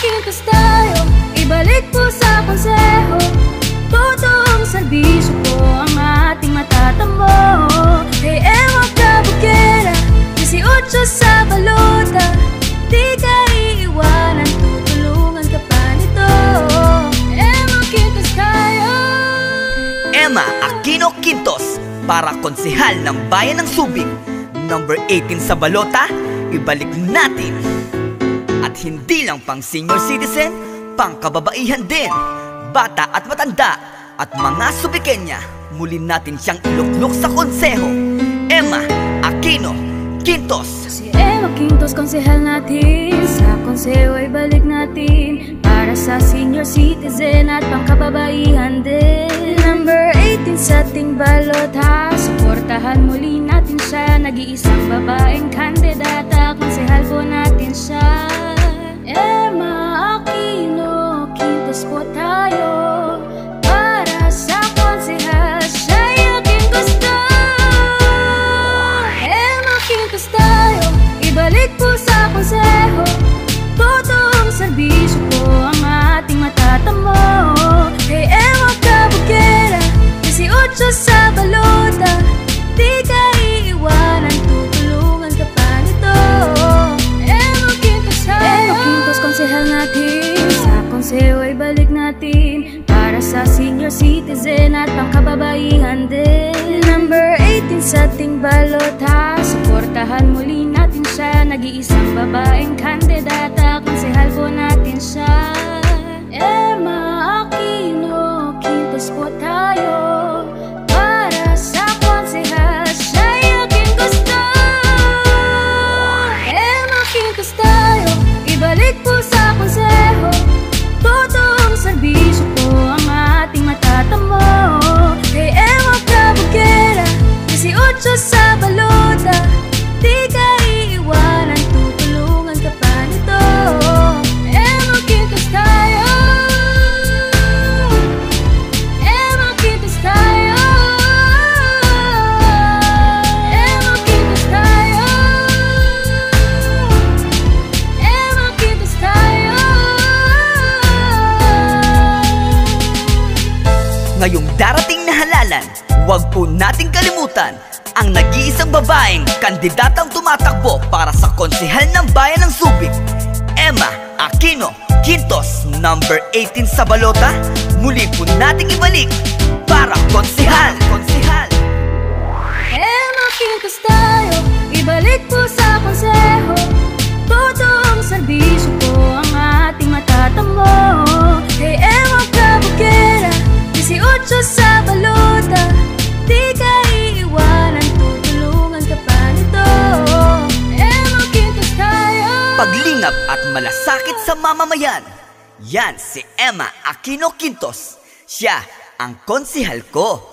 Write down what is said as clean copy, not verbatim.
Quintos tayo, ibalik po sa konseho. Totoong serbisyo po ang ating matatamo. Kay Emma Cabugera, 18 sa balota. Di ka iiwanan, tutulungan ka pa nito. Emma Quintos tayo. Emma Aquino Quintos, para konsehal ng Bayan ng Subic. Number 18 sa balota, ibalik natin. At hindi lang pang senior citizen, pang kababaihan din, bata at matanda, at mga Subikenya, muli natin siyang iluklok sa konseho. Emma Aquino Quintos. Si Emma Quintos, konsehal natin. Sa konseho ay balik natin, para sa senior citizen at pangkababaihan din. Number 18 sa ating balota, suportahan muli natin siya. Nag-iisang babaeng kandidata, konsehal po natin siya. Emma Aquino Quintos po tayo, para sa konsehal siya'y aking gusto. Emma Quintos tayo, ibalik po sa konseho. Totoong serbisyo po ang ating matatamo. Kay Emma Cabugera, 18 sa balota. Di ka iiwanan, tutulungan ka pa nito. Emma Quintos tayo. Emma Quintos, konsehal natin. Sa konseho ay balik natin, para sa senior citizen at pangkababaihan din. Number 18 sa ating balota, suportahan muli natin siya. Nag-iisang babaeng kandidata, konsehal po natin siya. Emma Aquino Quintos po tayo, para sa konsehal siya'y aking gusto. Emma Quintos tayo, ibalik po sa konseho. Totoong serbisyo po ang ating matatamo. Kay Emma Cabugera, 18 sa balota. Di ka iiwanan, tutulungan ka pa nito. Emma Quintos tayo. Emma Quintos tayo. Emma Quintos tayo. Emma Quintos tayo. Ngayong darating na halalan, huwag po nating kalimutan ang nag-iisang babaeng kandidatang tumatakbo para sa konsehal ng Bayan ng Subic. Emma Aquino Quintos, number 18 sa balota. Muli po nating ibalik para konsehal. Emma Quintos tayo, ibalik po sa konseho. Totoong serbisyo po ang ating matatamo. Kay Emma Cabugera, 18 sa balota. Di ka iiwanan, tutulungan ka pa nito. Emma Quintos tayo. Paglingap at malasakit sa mamamayan, yan si Emma Aquino Quintos. Siya ang konsehal ko.